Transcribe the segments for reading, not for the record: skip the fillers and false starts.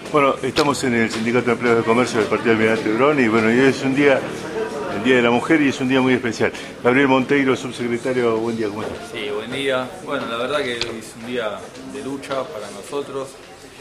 Bueno, estamos en el Sindicato de Empleados de Comercio del Partido Almirante Brown y bueno, hoy es un día, el Día de la Mujer y es un día muy especial. Gabriel Monteiro, subsecretario, buen día, ¿cómo estás? Sí, buen día. Bueno, la verdad que hoy es un día de lucha para nosotros.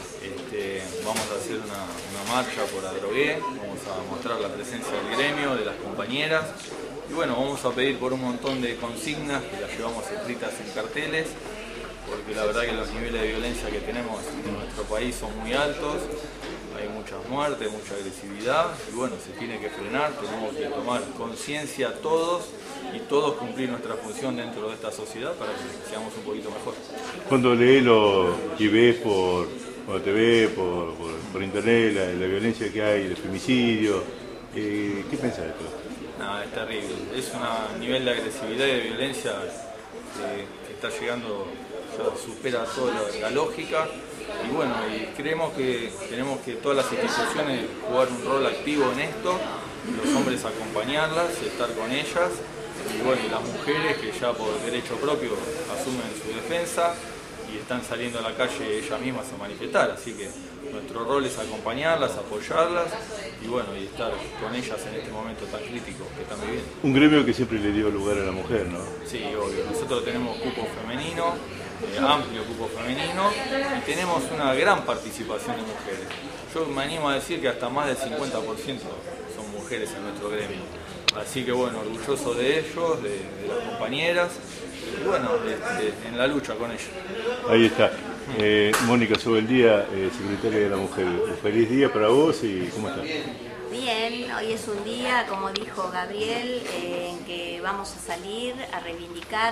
Vamos a hacer una marcha por Adrogué, vamos a mostrar la presencia del gremio, de las compañeras y bueno, vamos a pedir por un montón de consignas que las llevamos escritas en carteles, porque la verdad que los niveles de violencia que tenemos en nuestro país son muy altos, hay muchas muertes, mucha agresividad y bueno, se tiene que frenar, tenemos que tomar conciencia todos y todos cumplir nuestra función dentro de esta sociedad para que seamos un poquito mejor. Cuando lees y ves cuando te ves por internet la violencia que hay, el femicidio, ¿qué pensás de todo? No, es terrible, es un nivel de agresividad y de violencia que está llegando, ya supera toda la lógica y bueno, y creemos que tenemos que todas las instituciones jugar un rol activo en esto, los hombres acompañarlas, estar con ellas y bueno, y las mujeres que ya por derecho propio asumen su defensa y están saliendo a la calle ellas mismas a manifestar, así que nuestro rol es acompañarlas, apoyarlas y bueno, y estar con ellas en este momento tan crítico que están viviendo. Un gremio que siempre le dio lugar a la mujer, ¿no? Sí, obvio, nosotros tenemos cupo femenino, amplio cupo femenino y tenemos una gran participación de mujeres. Yo me animo a decir que hasta más del 50% son mujeres en nuestro gremio. Así que bueno, orgulloso de ellos, de las compañeras y bueno, en la lucha con ellos. Ahí está. Mónica Sobeldía, secretaria de la Mujer. Un feliz día para vos y ¿cómo estás? Bien, hoy es un día, como dijo Gabriel, en que vamos a salir a reivindicar.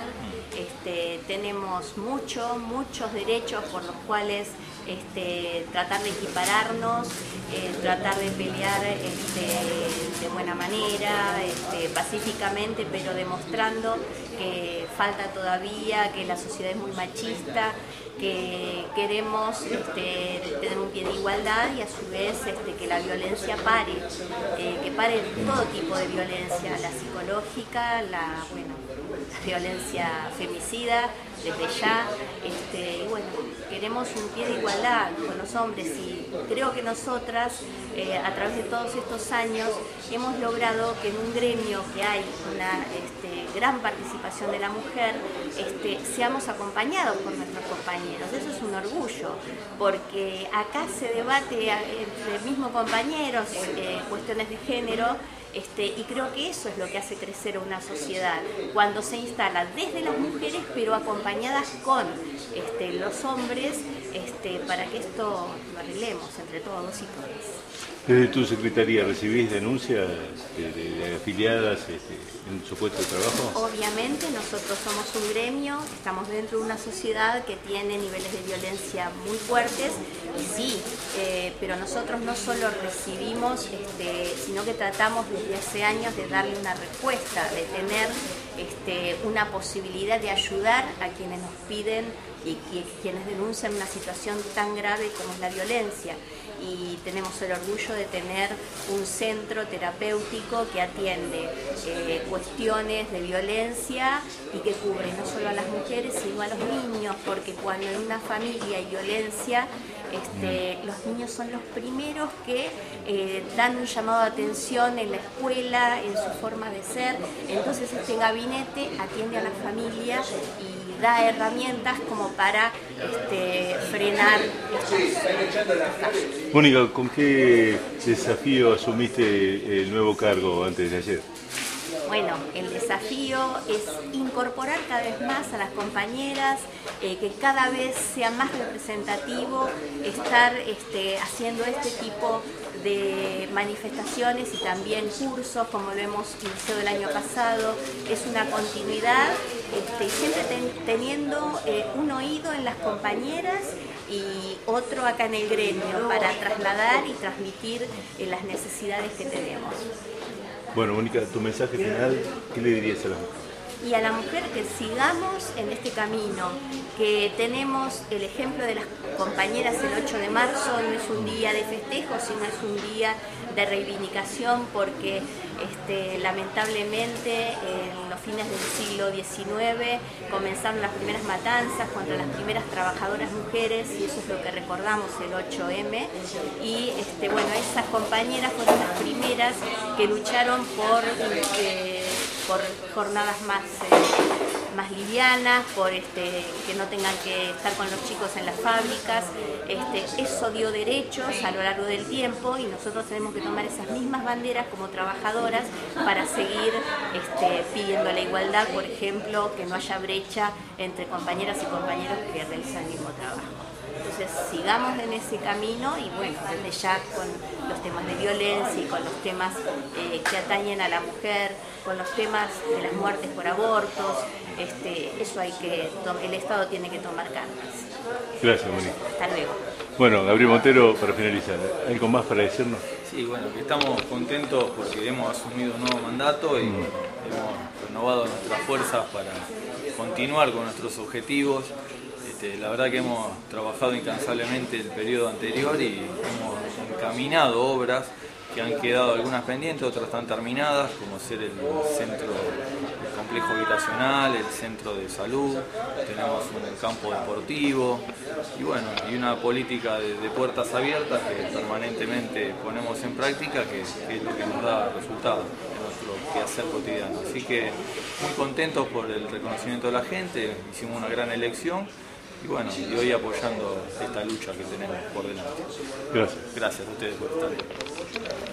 Tenemos muchos derechos por los cuales tratar de equipararnos, tratar de pelear de buena manera, pacíficamente, pero demostrando que falta todavía, que la sociedad es muy machista, que queremos tener un pie de igualdad y a su vez que la violencia pare, que pare todo tipo de violencia, la psicológica, la violencia femicida, desde ya, y bueno, queremos un pie de igualdad con los hombres y creo que nosotras, a través de todos estos años, hemos logrado que en un gremio que hay una gran participación de la mujer, seamos acompañados por nuestros compañeros. Eso es un orgullo, porque acá se debate entre mismos compañeros cuestiones de género, y creo que eso es lo que hace crecer a una sociedad, cuando se instala desde las mujeres, pero acompañadas con los hombres, para que esto lo arreglemos entre todos y todas. Desde tu secretaría, ¿recibís denuncias de afiliadas en su puesto de trabajo? Obviamente, nosotros somos un gremio, estamos dentro de una sociedad que tiene niveles de violencia muy fuertes, y sí, pero nosotros no solo recibimos, sino que tratamos desde hace años de darle una respuesta, de tener una posibilidad de ayudar a quienes nos piden y quienes denuncian una situación tan grave como es la violencia. Y tenemos el orgullo de tener un centro terapéutico que atiende cuestiones de violencia y que cubre no solo a las mujeres sino a los niños, porque cuando en una familia hay violencia, los niños son los primeros que dan un llamado de atención en la escuela, en su forma de ser. Entonces este gabinete atiende a la familia y da herramientas como para frenar estos casos. Mónica, ¿con qué desafío asumiste el nuevo cargo antes de ayer? Bueno, el desafío es incorporar cada vez más a las compañeras, que cada vez sea más representativo, estar haciendo este tipo de manifestaciones y también cursos como lo hemos iniciado el año pasado. Es una continuidad, siempre teniendo un oído en las compañeras y otro acá en el gremio para trasladar y transmitir las necesidades que tenemos. Bueno, Mónica, tu mensaje final, ¿qué le dirías a las mujeres? y a la mujer que sigamos en este camino, que tenemos el ejemplo de las compañeras el 8 de marzo, no es un día de festejo, sino es un día de reivindicación porque lamentablemente en los fines del siglo XIX comenzaron las primeras matanzas contra las primeras trabajadoras mujeres y eso es lo que recordamos el 8M y bueno, esas compañeras fueron las primeras que lucharon por jornadas más livianas, por que no tengan que estar con los chicos en las fábricas. Eso dio derechos a lo largo del tiempo y nosotros tenemos que tomar esas mismas banderas como trabajadoras para seguir pidiendo la igualdad, por ejemplo, que no haya brecha entre compañeras y compañeros que realizan el mismo trabajo. Entonces sigamos en ese camino y bueno, desde ya con los temas de violencia y con los temas que atañen a la mujer, con los temas de las muertes por abortos, eso el Estado tiene que tomar cartas. Gracias, Moni. Hasta luego. Bueno, Gabriel Montero, para finalizar, ¿algo más para decirnos? Sí, bueno, que estamos contentos porque hemos asumido un nuevo mandato y hemos renovado nuestras fuerzas para continuar con nuestros objetivos. La verdad que hemos trabajado incansablemente el periodo anterior y hemos encaminado obras que han quedado algunas pendientes, otras están terminadas, como ser el centro, el complejo habitacional, el centro de salud, tenemos un campo deportivo y bueno, y una política de puertas abiertas que permanentemente ponemos en práctica, que es lo que nos da resultados en nuestro quehacer cotidiano. Así que muy contentos por el reconocimiento de la gente, hicimos una gran elección. Y bueno, y hoy apoyando esta lucha que tenemos por delante. Gracias. Gracias a ustedes por estar.